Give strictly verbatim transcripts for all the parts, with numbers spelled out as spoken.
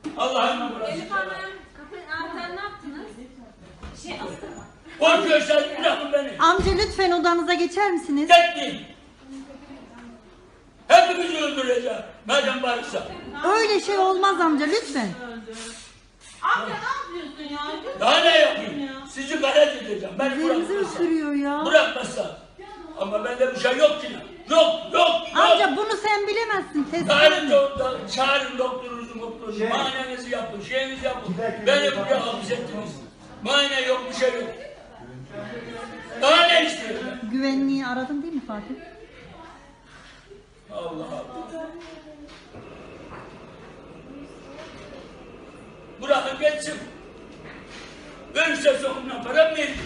Allah'ım burası. Elif Hanım, kapıyı ne yaptınız? Şey astım. Korkuyorsan bırakın beni. Amca lütfen odanıza geçer misiniz? Gitmeyin. Hepimizi öldüreceğim. Madem varsa. Öyle şey olmaz amca lütfen. Amca ne yapıyorsun ya? Daha ne yapayım? Sizi galet edeceğim. Beni Üzerimizi bırakmazsa. ısırıyor ya. Bırakmazsa. Ama bende bir şey yok ki. Yok, yok, yok. Amca bunu sen bilemezsin. Test Çağırın, do çağırın doktorunuzu, doktorunuzu. Şey, Muayenenizi yapın, şeyinizi yapın. Giderken Beni bir buraya hapis ettiniz. Muayene yok, bir şey yok. Daha ne istiyorsun? Güvenliği aradın değil mi Fatih? Allah Allah. Bırakın geçsin. Ölürse sonuna para mı verir?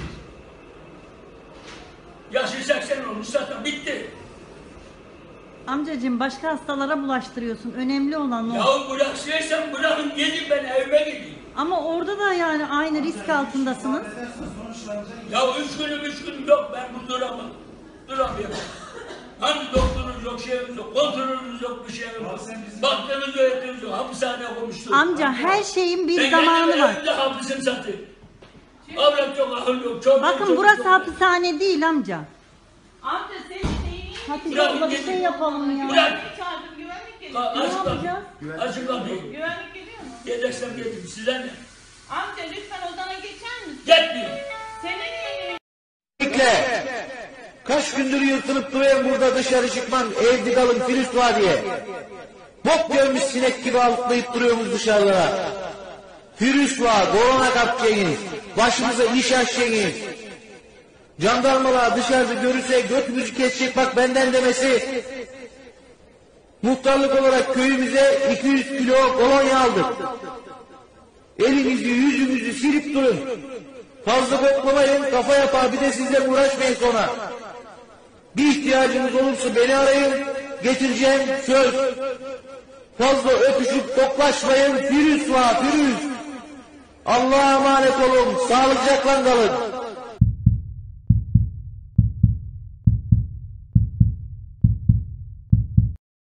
Yaşı seksen olmuş zaten bitti. Amcacığım başka hastalara bulaştırıyorsun. Önemli olan o. Yahu bıraksaysan bırakın gidin ben evime gideyim. Ama orada da yani aynı risk altındasınız. Ya üç günüm üç günüm yok ben bu duramam. Duramıyorum. Hani doktorunuz yok, şeyimiz yok, kontrolünüz yok, bir şeyimiz yok. Baktığınız öğretiniz yok, hapishaneye koymuştuk. Amca her şeyin bir ben zamanı var. evimde hapisim zaten. Avrat yok, ahıl yok, çok Bakın burası hapishane değil amca. Amca senin şeyini Hatice Bırak, abla bir gidin. şey yapalım ya. Bırak. çağırdım, güvenlik geliyor. Aç Ne kapıyı. yapacağız? Açın kapıyı. Güvenlik geliyor mu? Geleceksem gelin, size ne? Amca lütfen odana geçer misin? Gitmeyin. Senin yeğenin. Bekle. Kaç gündür yırtınıp duruyorum burada dışarı çıkmam. Evde kalın virüs var diye. Bok görmüş sinek gibi alıklayıp duruyoruz dışarılara. Virüs var, korona kapacaksınız. Başımıza iş açacaksınız. Jandarmalar dışarıda görürse götümüzü kesecek bak benden demesi. Muhtarlık olarak köyümüze iki yüz kilo kolonya aldık. Elinizi yüzünüzü silip durun. Fazla koklamayın, kafa yapar bir de sizle uğraşmayın sonra. Bir ihtiyacınız olursa beni arayın, getireceğim söz. Fazla öpüşüp koklaşmayın, virüs var, virüs. Allah'a emanet olun, sağlıcakla kalın.